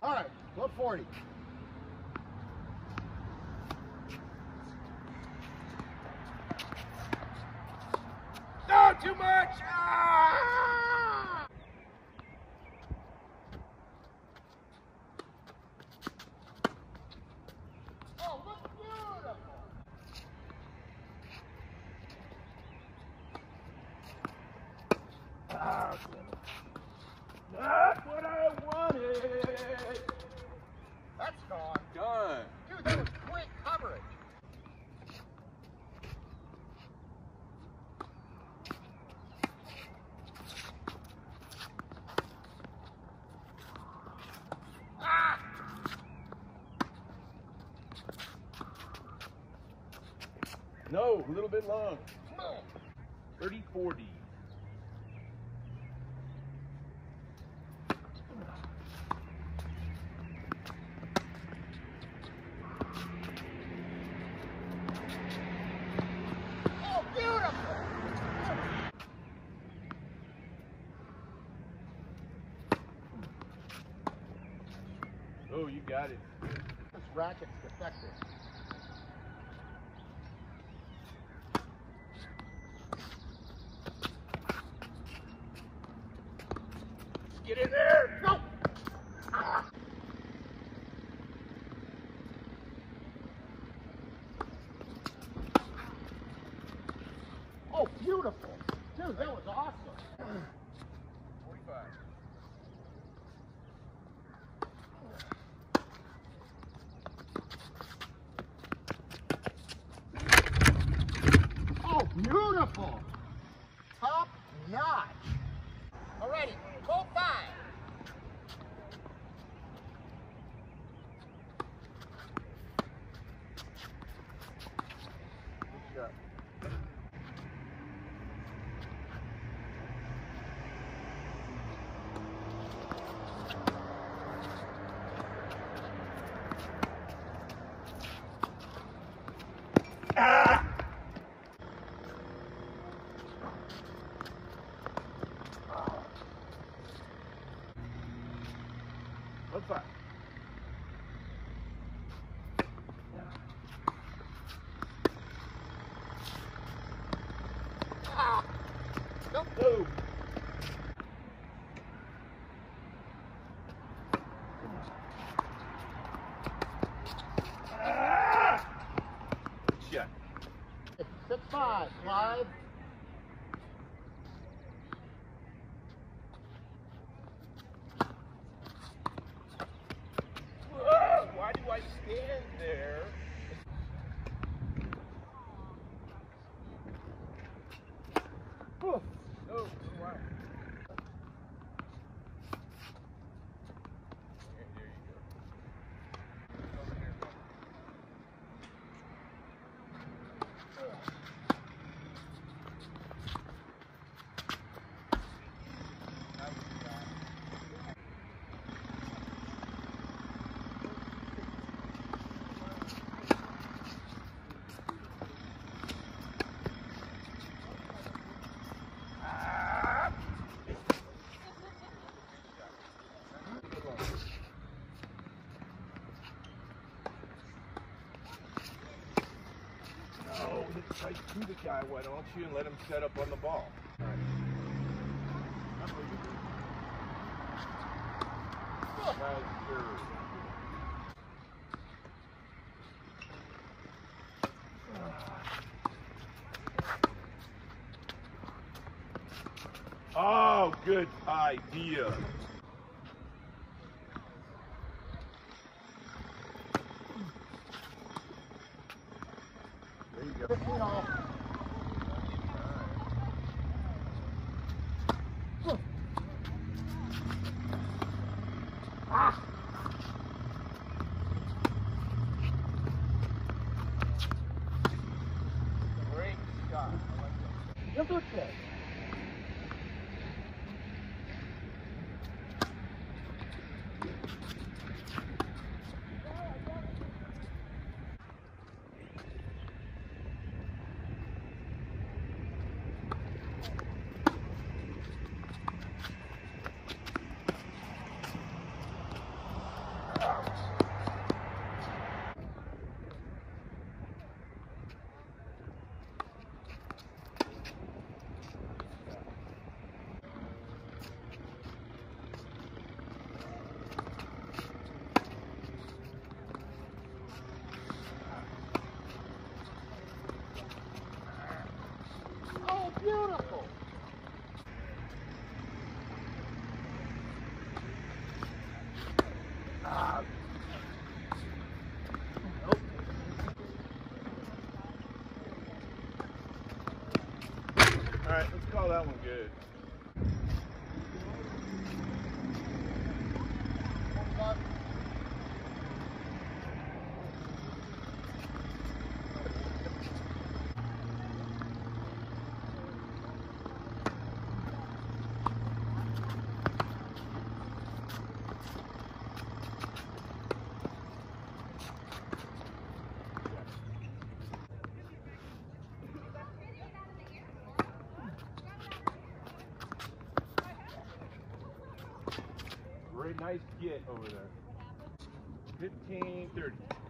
All right, go 40. No, too much! Ah! Oh, look beautiful! Ah, that's what I wanted! That's gone. Done. Dude, that was great coverage. Ah! No, a little bit long. 30-40. Oh, beautiful! Oh, you got it. This racket's defective. Get in there! Go! Oh, beautiful. Dude, that was awesome. 45. Oh, beautiful. Top notch. Alrighty, go 5. Good shot. Ah! What's that? Ah! Nope. No. Ah! Shit. 6-5, live. Why do I stand there? Oh, wow. There you go. Over here. No, hit right to the guy, why don't you, and let him set up on the ball. All right. Nice serve. Oh, good idea. There you go. 15 off. Ah! Great shot. I like that. You'll do it today. right, let's call that one good. Great, nice get over there. 15, 30.